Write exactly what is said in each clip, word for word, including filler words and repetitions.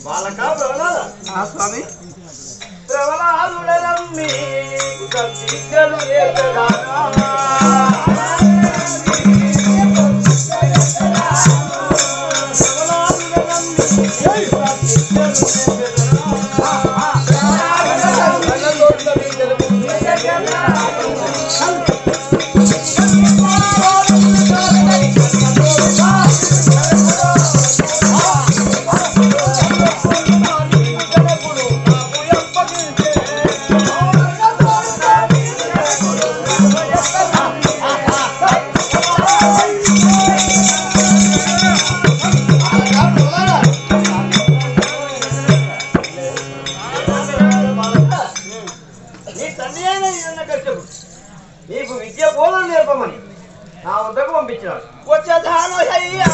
బాలకా ప్రవలాద ఆ స్వామి ప్రవలాదులనమ్మి విద్యలు నేర్పదానా నీకు విద్య బోధన నేర్పమని నా వద్దకు పంపించినాడు. వచ్చేదాను అయ్యా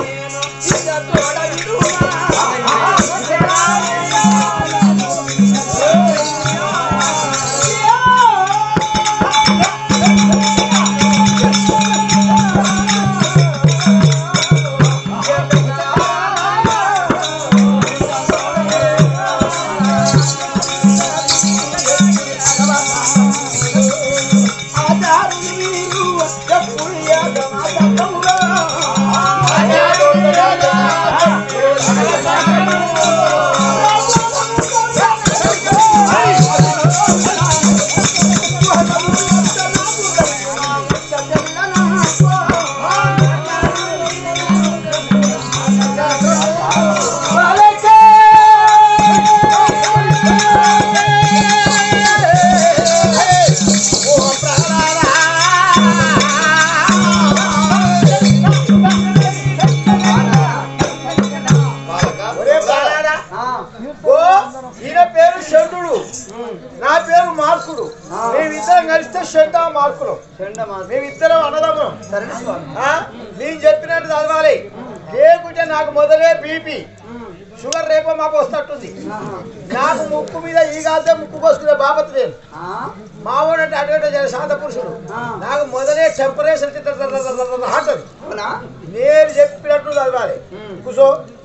నా పేరు మార్కుడు. మేమిద్దరం కలిస్తే షెండ మార్కులు. మేమిద్దరం అన్నదమ్ములం. నేను చెప్పినట్టు చదవాలి. లేకుంటే నాకు మొదలే బీపీ షుగర్ రేపో మాకు వస్తట్టుంది. నాకు ముక్కు మీద ఈ కాదే ముక్కు పోసుకునే బాబత్ నేను. మావాడు అంటే అటువంటి శాంత పురుషుడు. నాకు మొదలే టెంపరేచర్ అంటది. నేను చెప్పినట్టు చదవాలి. కూసో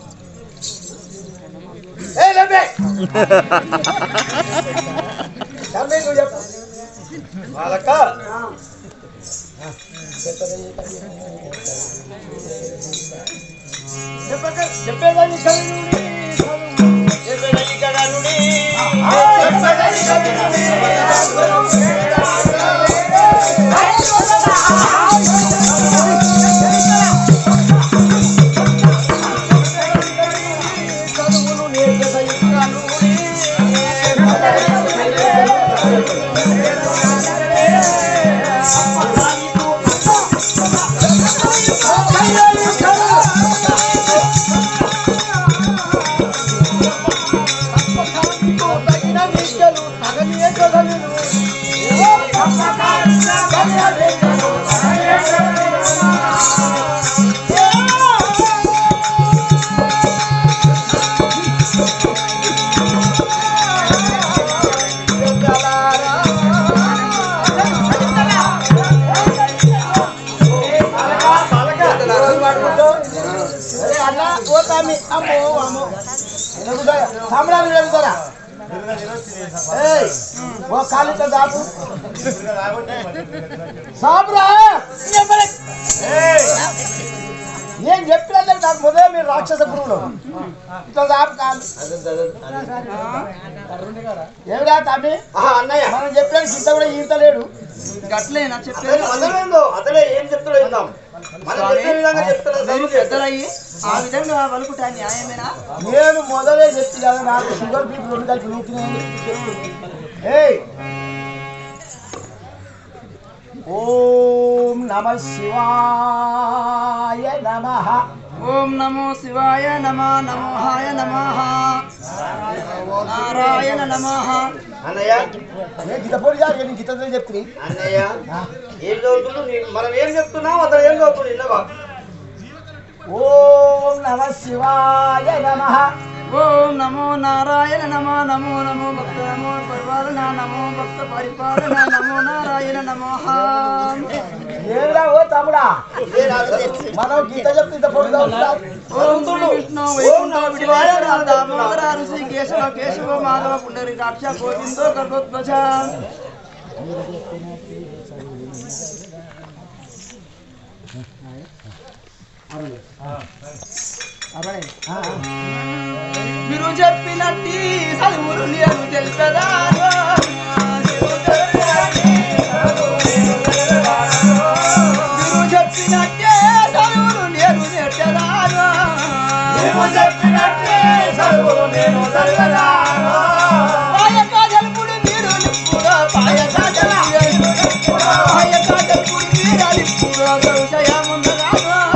నువ్వు చెప్పు వాళ్ళక చెప్పేదాన్ని చెప్పేదాన్ని కనుడి కాలితో దాపు సాపురా నేను చెప్పిన నాకు మొదలు మీరు రాక్షస పురుగులు ఇట్లా దాపు కాదు ఏమిరా తమ్మి అన్నయ్య మనం చెప్పడానికి ఇంత కూడా ఈత లేడు గట్లేనా చెప్పేది అతలే ఏం చెప్తాడో ఆ విధంగా వలుకుటా న్యాయమేనా? నేను మొదలే చెప్తి కదా నాకు షుగర్ బీపీ రెండు కలిసి నూకినాయి. ఓం నమ శివాయ నమః. ఓం నమో శివాయ నమః. నమోహాయ నమః. నారాయణ నమః. అన్నయ్య నేను గీత పోటీ జారి నేను గీత చెప్తుంది. అన్నయ్య ఏం చదువుతున్నావు? మనం ఏం చెప్తున్నావు అతను ఏం చదువుతుంది ఇన్నవా? ఓం నమ శివాయ నమః. ఓం నమో నారాయణ నమో నమో నమో భక్త నమో పరిపాలన నమో భక్త పరిపాలన నమో నారాయణ నమో ఏమిరా ఓ తమ్ముడా మనం గీత చెప్తే ఇంత పొడుగు ఓం కృష్ణ వైకుంఠ విడివాయ దామోదర ఋషి కేశవ కేశవ మాధవ పుండరి కాక్ష గోవిందో గర్భోద్వచ మీరు చెప్పినట్టి చదువులు నేను తెలుపదా మీరు చెప్పినట్టే చదువులు నేను నెట్టదాను చెప్పినట్టే చదువులు నేను పాయ కాజల్పుడు మీరు నిప్పుడా పాయ కాజల్ పాయ కాజల్పుడు మీరు నిప్పుడా సంశయముందరా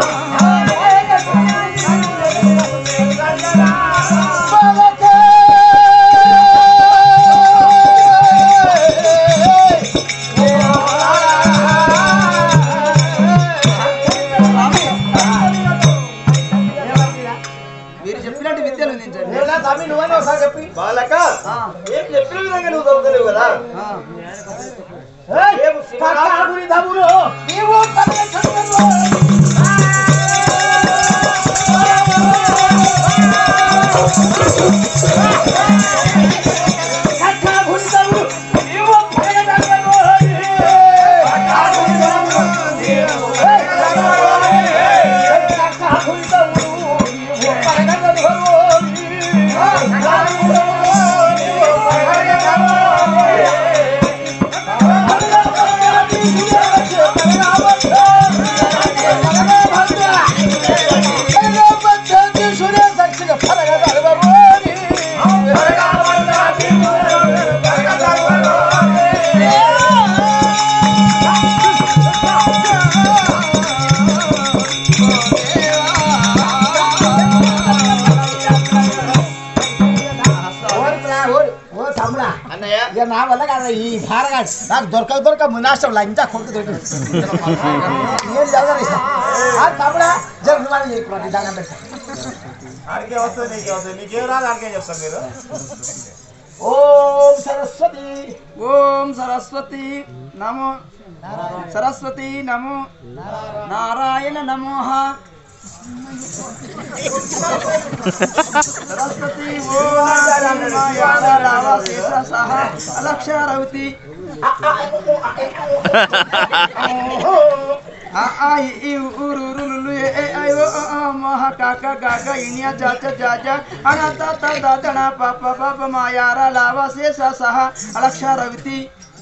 చెప్పి బాలక ఏం చెప్పిన విధంగా నువ్వు చదువుతలేవు కదా నా వల్ల కాదు ఈ భారగా నాకు దొరక దొరక మునాష్టం లంచా కొడుకు దొరికి నేను చదవరు తమ్ముడా జరుగుతుంది దండం పెట్టా ఆడికే వస్తుంది నీకే వస్తుంది నీకేం రాదు ఆడికే చెప్తాను మీరు ఓం సరస్వతి ఓం సరస్వతి నమో సరస్వతి నమో నారాయణ నమోః సరస్వతి అలక్షరవతి మహ కాక గాక ఇనియా చాచ జాజ అనంత తదన పాప పాప మాయార లావ శేష సహ అలక్షరవతి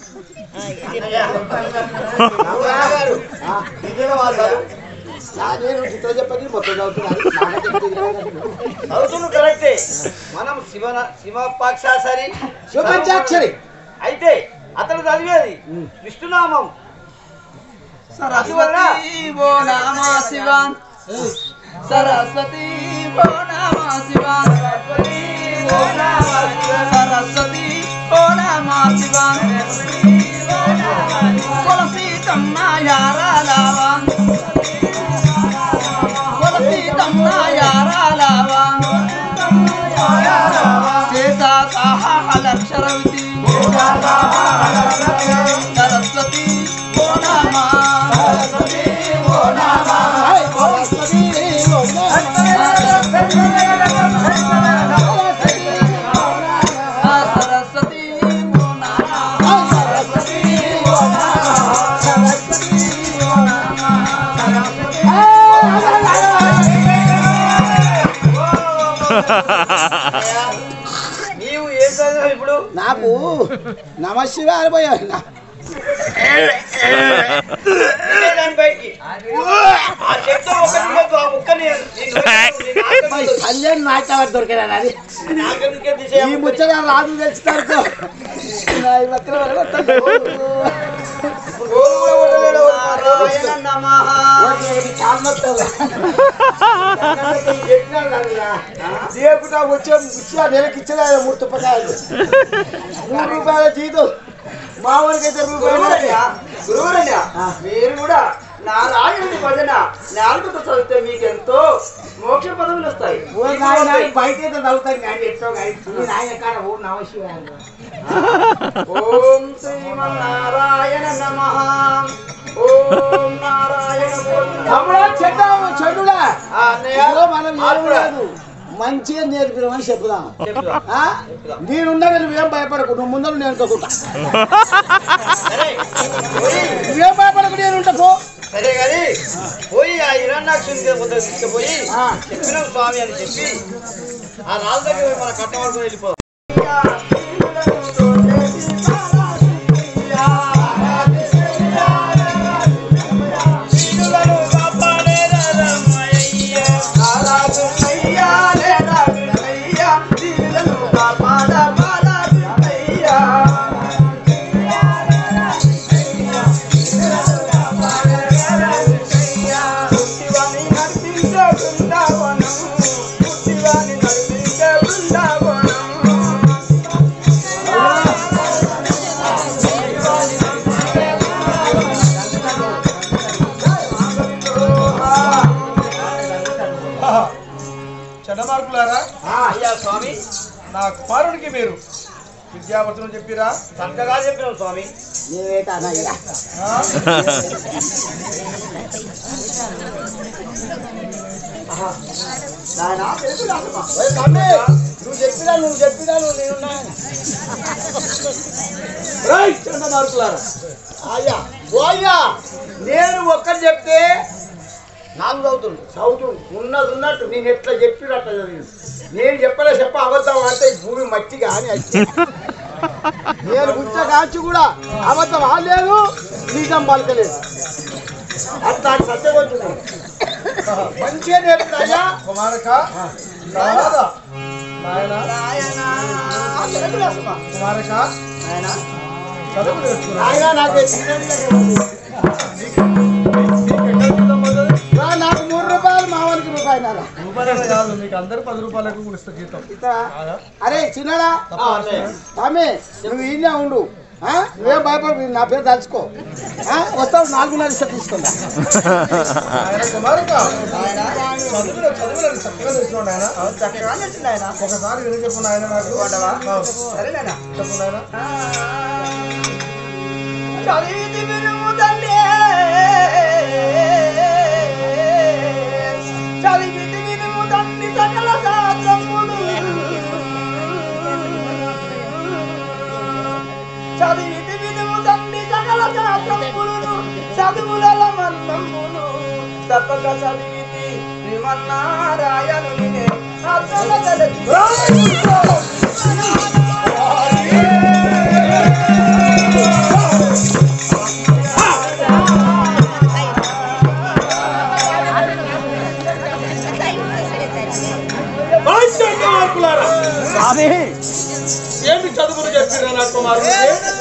అవుతుంది కరెక్టే మనం శివ శివపాక్షాసరి శివపంచాక్షరి అయితే అతను చదివేది విష్ణునామం సరస్వతి ఓ నామ శివ సరస్వతి ఓ నామ శివ సరస్వతి ఓ నామ శివ కొలసి తమ్మ యార లావా కొలసి తమ్మ యార లావా చేసా సాహ అలక్షరవతి సరస్వతి ఓ నామ సరస్వతి ఓ నామ సరస్వతి ఓ సరస్వతి ఓ నామ సరస్వతి ఓ నామ సరస్వతి ఓ నామ నీవు ఏం చదివావు ఇప్పుడు నాకు నమశివ అనిపోయా బయటికి కళ్యాణ్ నాయక దొరికినా అది ఈ ముచ్చట రాజు తెలుసుతారు దేవుడా వచ్చే ఇచ్చా నెలకి ఇచ్చదా మూడు తుప్పకాయలు మూడు రూపాయల జీతం మా ఊరికి అయితే రూపాయలు గురువురయ్యా మీరు కూడా నారాయణుని భజన నాలుగుతో చదివితే మీకు ఎంతో మోక్ష పదవులు వస్తాయి. బయట చదువుతాను కానీ ఎట్టో కానీ ఆయన కాడ ఓ నమశివ ఓం శ్రీమన్నారాయణ నమః. ఓం నారాయణ తమ్ముడా చెడ్డాము చెడులా ఆ, అన్నయ్య మనం ఏం మార్పురా. లేదు మంచిగా నేర్పినామని చెప్పుదాం చెప్పురా. ఆ? నేనున్నా నువ్వేం భయపడకు నువ్వు ముందర నేను అనుకోకుండా సరే పోయి నువ్వేం భయపడకు నేను ఉంటా సరే కానీ పోయి ఆ హిరణ్యాక్షుని తీసుకుపోయి ఆ. చెప్పినాం స్వామి అని చెప్పి ఆ రాజు దగ్గర పోయి మన కట్టవరకు వెళ్ళిపో చెడ్డ మార్కులారా అయ్యా స్వామి నా కుమారుడికి మీరు విద్యావర్తనం చెప్పిరా? చక్కగా చెప్పినాం స్వామి. నీవేట అన్నయ్య ఆ? నాయనా తెలుసు రాసమ్మా. ఓయ్ తమ్మి, నువ్వు చెప్పినా నువ్వు చెప్పినా నువ్వు నేనున్నా రేయ్ చెడ్డ మార్కులారా అయ్యా ఓ అయ్యా నేను ఒక్కటి చెప్తే నాకు చదువుతుంది చదువుతుంది ఉన్నది ఉన్నట్టు నేను ఎట్లా చెప్పినట్టు చదివింది. నేను చెప్పలే చెప్ప అబద్ధం అంటే ఈ భూమి మట్టి కానీ వచ్చి నేను గుచ్చ కాచి కూడా అబద్ధం ఆడలేదు నిజం పలకలేదు అట్లా సత్యవంతుడు మంచిగా నేర్పుతా అయ్యా. కుమారక నాదా నాయనా కుమారక చదువు నేర్చుకున్నా. ఆయన నాకు రా, నాకు మూడు రూపాయలు మావానికి రూపాయలు రూపాయలు కాదు మీకు అందరు పది రూపాయలకు కూడా ఇస్తా జీతం. అరే చిన్నడా తప్ప తమ్మి నువ్వు ఈయనే ఉండు ఆ? నువ్వేం భయపడి నా పేరు తలుచుకో ఆ? వస్తావు నాలుగున్నర ఇస్తా తీసుకుంటా ఆయన కుమారక చదువులో చదువులో చక్కగా తెచ్చుకోండి ఆయన చక్కగా నచ్చింది ఆయన. ఒకసారి విని చెప్పు నాయన నాకు ఆ, సరేనా చెప్పు నాయన. చదివితి వినుము తండ్రి చదివితి వినుము తండ్రి సకల శాస్త్రములు చదివితి వినుము తండ్రి సకల శాస్త్రములను చదువుల మన్నములు తప్పక చదివితి శ్రీమన్నారాయణుని అర్థల గలతి ఏమి చదువులు చెప్పిరా నా కుమారుడు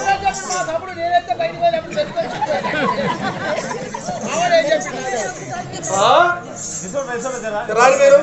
రాని మీరు